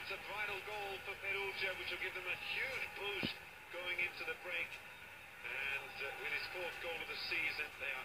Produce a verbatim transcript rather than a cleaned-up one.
it's a vital goal for Perugia, which will give them a huge boost going into the break. And uh, with his fourth goal of the season, they are